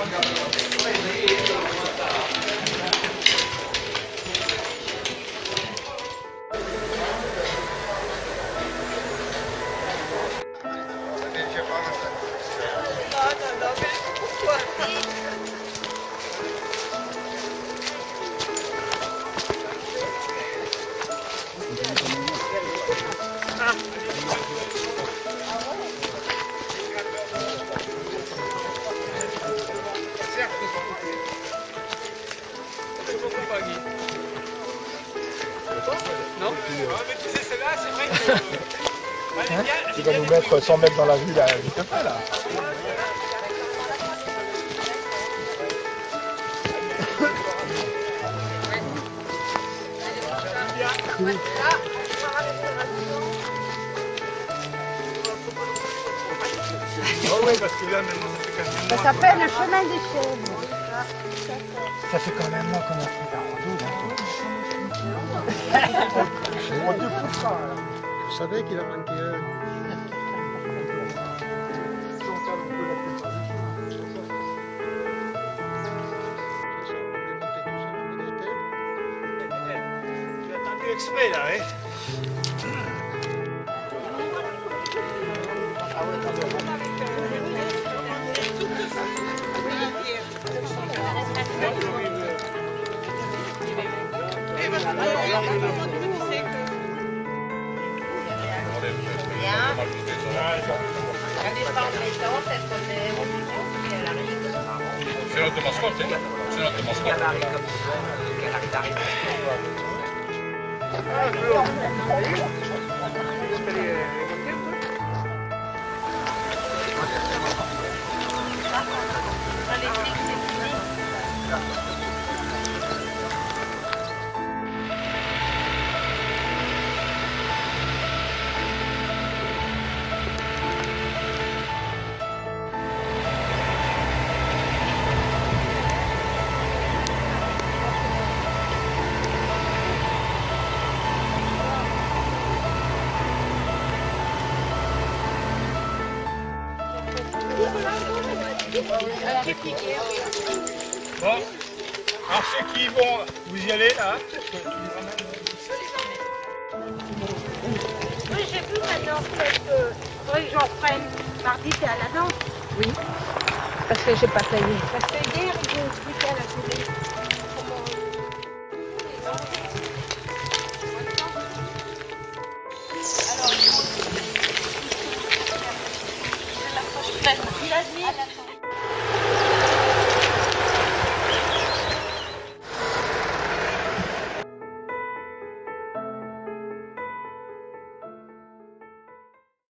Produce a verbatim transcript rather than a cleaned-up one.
Non, mais tu sais, celle-là, c'est vrai que... Hein, tu vas nous mettre cent mètres dans la rue là, vite fait là. Oh oui, parce que là, maintenant, ça fait quand même Ça s'appelle le chemin des chèvres. Ça fait quand même moins qu'on a fait la rando. On deux pour ça. Je savais qu'il a manqué un. Tu as attendu exprès là, hein? C'est notre mascotte, hein? C'est notre mascotte. Bon, alors ceux qui vont, vous y allez là? Oui, j'ai vu maintenant que oui, j'en prenne. Mardi, t'es à la danse? Oui. Parce que j'ai pas payé. Parce que hier, j'ai expliqué à la télé. Alors, il faut... la prochaine. Il a dit...